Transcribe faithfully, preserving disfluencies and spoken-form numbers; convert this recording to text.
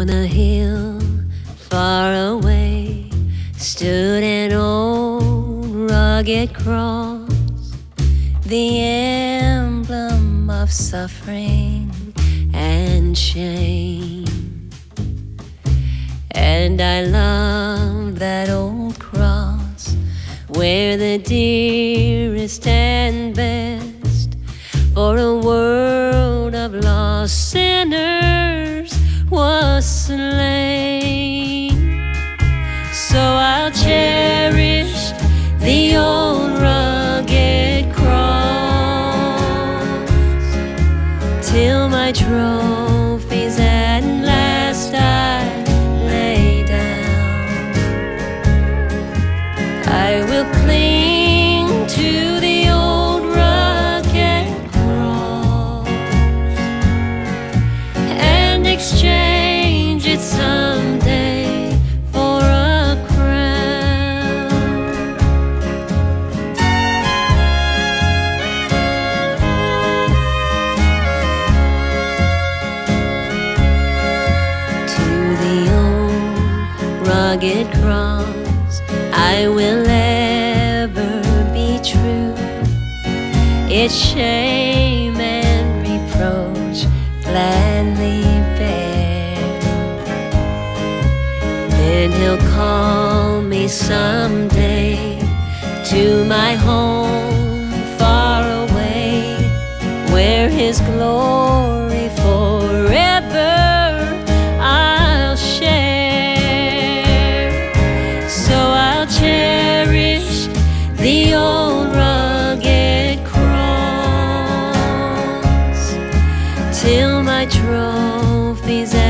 On a hill far away stood an old rugged cross, the emblem of suffering and shame. And I love that old cross, where the dearest and best for a world of lost sinners was slain. So I'll cherish the old rugged cross till my trophies at last I lay down. I will cling to the old rugged cross and exchange it someday for a crown. To the old rugged cross I will ever be true. Its shame and reproach gladly bear. Then he'll call me someday to my home far away, where his glory forever I'll share. So I'll cherish the old rugged cross till my trophies